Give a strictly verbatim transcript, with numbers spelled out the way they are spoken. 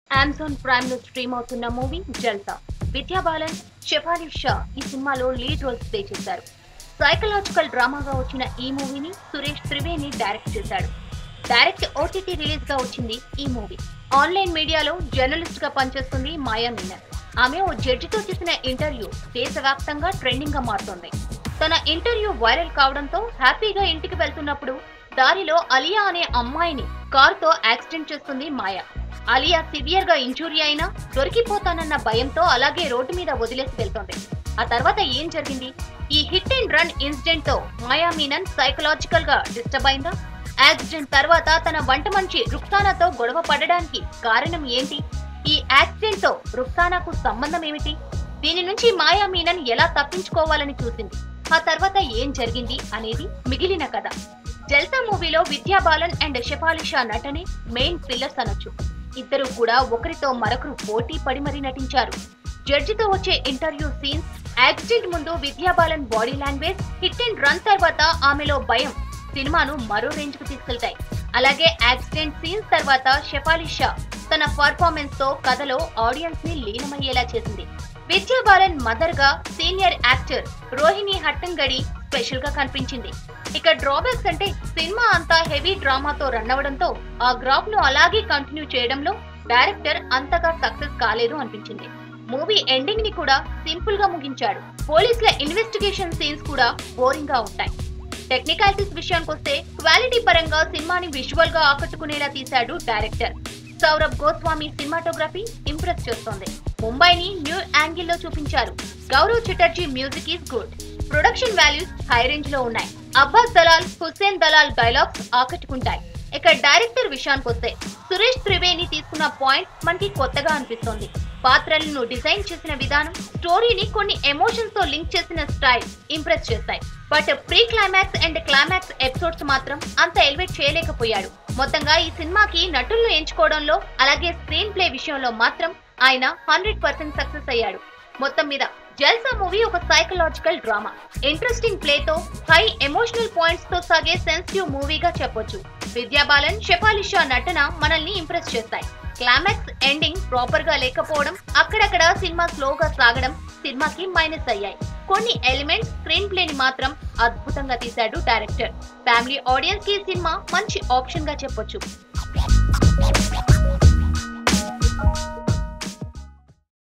Amazon prime లో stream అవుతున్న movie Jalsa. Vidya Balan, Shefali Shah ఈ సినిమాలో లీడ్ రోల్స్ ప్లే చేశారు. సైకలాజికల్ డ్రామాగా వచ్చిన ఈ మూవీని సురేష్ త్రివేణి డైరెక్ట్ చేశాడు. డైరెక్ట్ ఓటీటీ రిలీజ్ గా వచ్చింది ఈ మూవీ. ఆన్లైన్ మీడియాలో జర్నలిస్ట్ గా పనిచేస్తుంది మాయా మీనన్. ఆమె ఓ జడ్జితో చేసిన ఇంటర్వ్యూ దేశవ్యాప్తంగా ట్రెండింగ్ గా మారుతోంది. తన ఇంటర్వ్యూ వైరల్ కావడంతో హ్యాపీగా ఇంటికి వెళ్తున్నప్పుడు దారిలో అలియా అనే అమ్మాయిని కారుతో యాక్సిడెంట్ చేస్తుంది మాయా. అలియా సివియర్ గా ఇంజూరీ అయినా దొరికిపోతానన్న భయంతో అలాగే రోడ్డు మీద వదిలేసి వెళ్తోంది. ఆ తర్వాత ఏం జరిగింది? ఈ హిట్ అండ్ రన్ ఇన్సిడెంట్ తో మాయా మీనన్ సైకలాజికల్ గా డిస్టర్బ్ అయిందా? యాక్సిడెంట్ తర్వాత తన వంట మనిషి రుక్సానాతో గొడవ పడడానికి కారణం ఏంటి? ఈ యాక్సిడెంట్ తో రుక్సానాకు సంబంధం ఏమిటి? దీని నుంచి మాయా మీనన్ ఎలా తప్పించుకోవాలని చూసింది? ఆ తర్వాత ఏం జరిగింది అనేది మిగిలిన కథ. జల్సా మూవీలో విద్యా బాలన్ అండ్ షెఫాలి షా నటనే మెయిన్ పిల్లర్స్ అనొచ్చు. ఇద్దరు కూడా ఒకరితో మరొకరు పోటీ పడి మరీ నటించారు. జడ్జితో వచ్చే ఇంటర్వ్యూ సీన్స్, యాక్సిడెంట్ ముందు Vidya Balan body language, hit and run తర్వాత ఆమెలో భయం సినిమాను మరో రేంజ్ కు తీసుకెళ్తాయి. అలాగే యాక్సిడెంట్ సీన్స్ తర్వాత షెఫాలి షా తన పర్ఫార్మెన్స్ తో కథలో ఆడియన్స్ ని లీనమయ్యేలా చేసింది. విద్యా బాలన్ మదర్ గా senior actor Rohini Hattangadi special గా కనిపించింది. ఇక డ్రాబ్యాక్స్ అంటే సినిమా అంతా హెవీ డ్రామాతో రన్ అవడంతో ఆ గ్రాఫ్ ను అలాగే కంటిన్యూ చేయడంలో డైరెక్టర్ అంతగా సక్సెస్ కాలేదు అనిపించింది. మూవీ ఎండింగ్ ని కూడా సింపుల్ గా ముగించాడు. పోలీసుల ఇన్వెస్టిగేషన్ సీన్స్ కూడా బోరింగ్ గా ఉంటాయి. టెక్నికాలిటీస్ విషయానికి వస్తే క్వాలిటీ పరంగా సినిమాని విజువల్ గా ఆకట్టుకునేలా తీశాడు director. Saurabh Goswami cinematography impress చేస్తోంది. ముంబైని న్యూ యాంగిల్ లో చూపించారు. Gaurav Chatterjee music is good. Production values high range లో ఉన్నాయి. అబ్బాస్ దలాల్, హుస్సేన్ దలాల్ డైలాగ్స్ ఆకట్టుకుంటాయి. ఇక డైరెక్టర్ విషయానికి వస్తే సురేష్ త్రివేణి తీసుకున్న పాయింట్ మనకి కొత్తగా అనిపిస్తోంది. పాత్రలను డిజైన్ చేసిన విధానం, స్టోరీని కొన్ని ఎమోషన్స్ తో లింక్ చేసిన స్టైల్ ఇంప్రెస్ చేస్తాయి. But pre climax and climax episodes మాత్రం అంత ఎలివేట్ చేయలేకపోయాడు. మొత్తంగా ఈ సినిమాకి నటులను ఎంచుకోవడంలో అలాగే స్క్రీన్ ప్లే విషయంలో మాత్రం ఆయన హండ్రెడ్ పర్సెంట్ సక్సెస్ అయ్యాడు. మొత్తం మీద జల్సా మూవీ ఒక సైకలాజికల్ డ్రామా, ఇంట్రెస్టింగ్ ప్లే తో హై ఎమోషనల్ పాయింట్స్ తో సాగే సెన్సిటివ్ మూవీగా చెప్పొచ్చు. విద్యా బాలన్, షెఫాలి షా నటన మనల్ని ఇంప్రెస్ చేస్తాయి. క్లైమాక్స్ ఎండింగ్ ప్రాపర్ గా లేకపోవడం, అక్కడక్కడ సినిమా స్లోగా సాగడం సినిమాకి మైనస్ అయ్యాయి. కొన్ని ఎలిమెంట్స్ స్క్రీన్ ప్లేని మాత్రం అద్భుతంగా తీశాడు డైరెక్టర్. ఫ్యామిలీ ఆడియన్స్ కి సినిమా మంచి ఆప్షన్ గా చెప్పొచ్చు.